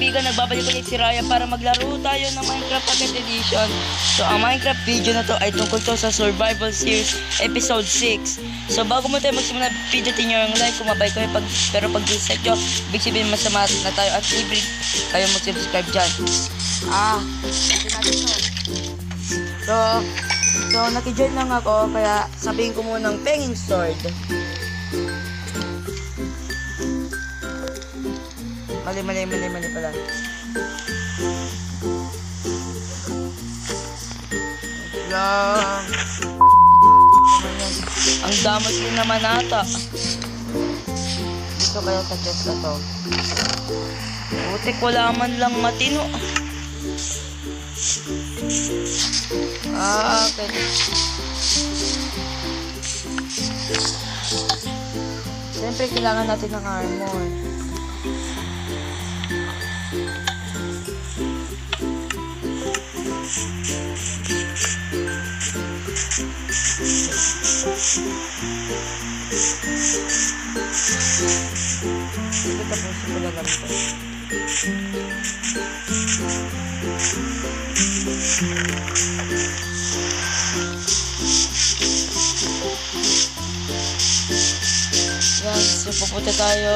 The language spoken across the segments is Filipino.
kaibigan, nagbabalik ulit si Ryan para maglaro tayo ng Minecraft Pocket Edition. So ang Minecraft video na to ay tungkol to sa Survival Series Episode 6. So bago mo tayo magsimula ng video, tinyo yung like, kumabay kayo, pero pag dislike nyo, ibig sabihin masama na tayo at libre kayo mag-subscribe dyan. So nakijoin lang ako, kaya sabihin ko muna ng Penging Sword. Mali pala. Lang. Ang damot din naman ata. Dito kaya sa chest na to. Putik, wala man lang matino. Okay. Siyempre kailangan natin ng armor. Tapusin ko lang ito. Yan, so pupunta tayo.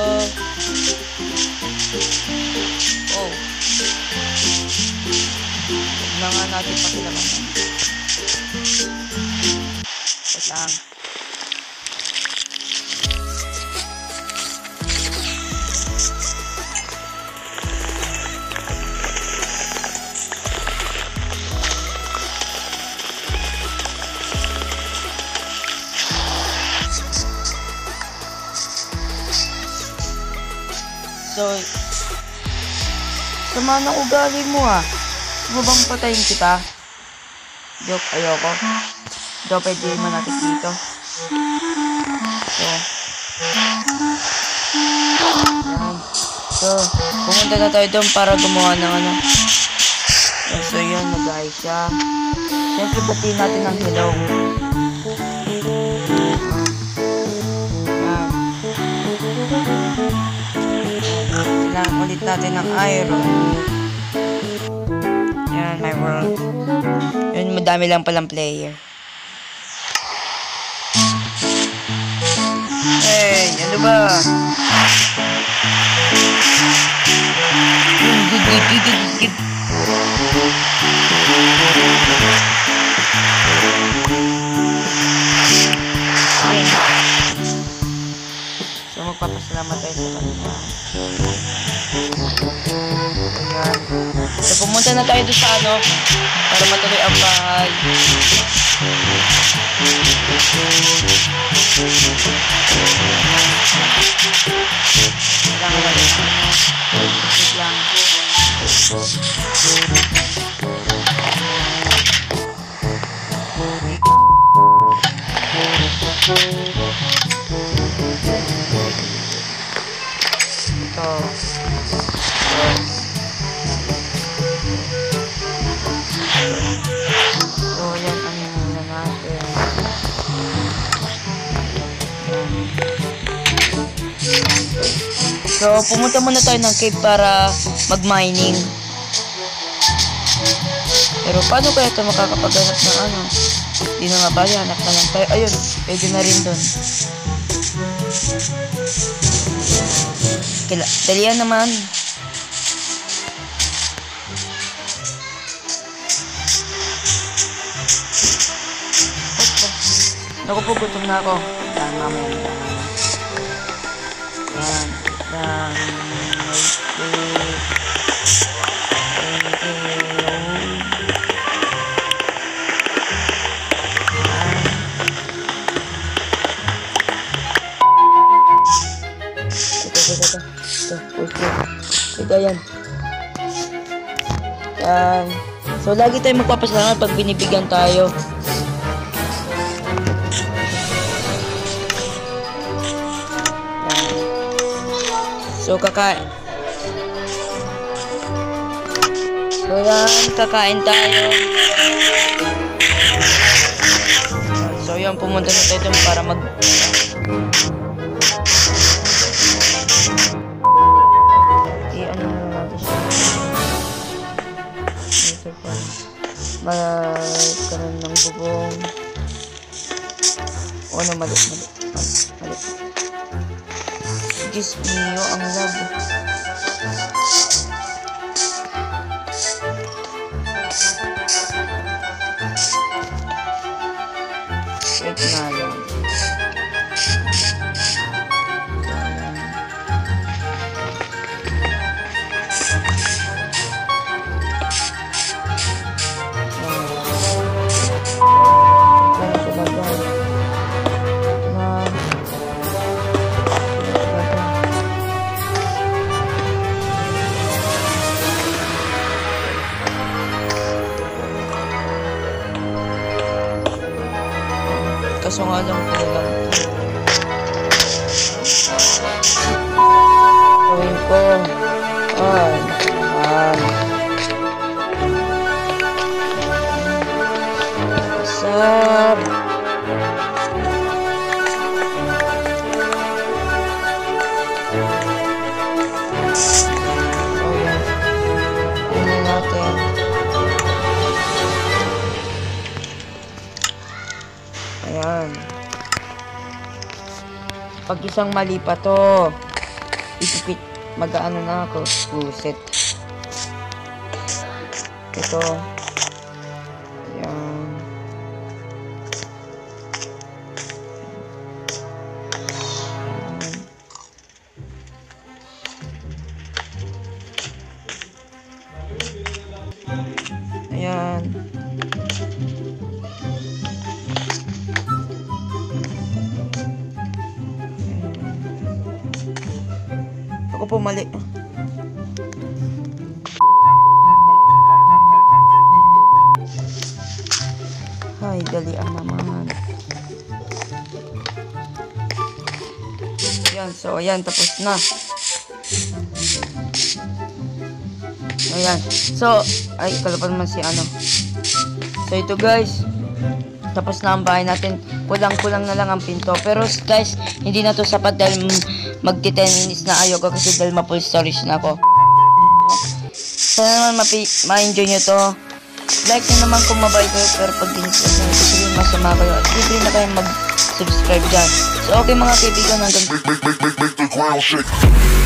Oh. Huwag na nga natin pakilaman. Wait lang. So, sama ng ugali mo Ano bang patayin kita? Joke, ayoko. Joke, pwede mo natin dito. So, pumunta na tayo doon para gumawa ng ano. So, yun, mag-ayos siya. Siyempre, batiin natin ang hello. Ulit natin ng iron. Yan, my world. Yun, madami lang palang player. Hey, ano ba? So, magpapasalamat tayo sa kanila. Ayan. So, pumunta na tayo doon sa ano para matuloy ang bahay. Kailangan natin. Wait lang. Ito. So, yan ang muna natin. So, pumunta muna tayo ng cave para mag-mining. Pero paano kaya ito makakapaghanap ng ano? Hindi na nga ba, hanap na lang tayo. Ayun, pwede na rin dun. Dalihan naman. Naku po, gutom na ako. Yan, mamaya. Yan. Yan. Ito, yan. Yan. So, lagi tayo magpapasalamat pag binibigyan tayo. So, kakain. So, yan. Kakain tayo. So, yan. Pumunta na tayo dun para mag... ano na natin siya. magkaroon ng bubong. O ano, mali. Diyos mio, ang love. Wait nga lang. Kaso nga lang ko lang gawin ko. Ay, naman. Sab. Oh, yan. Ano natin. Ayan. Pag isang mali pa to, ipipit, mag-ano na ako, puset. Ito. Ayan. Ayan. Ako po mali. Ay, dalian naman. Ayan, so ayan, tapos na. Ayan. So, ay, kalapan naman si ano. So, ito guys. Tapos na ang bahay natin. Kulang-kulang na lang ang pinto. Pero guys, hindi na to sapat dahil magti 10 minutes na ayoko kasi dahil ma-full storage na ako. Sana naman ma-enjoy nyo to. Like nyo naman kung mabay kayo, pero pag dinislas nyo, sabihin masama kayo at libre na kayo mag-subscribe dyan. So okay mga kaibigan, hanggang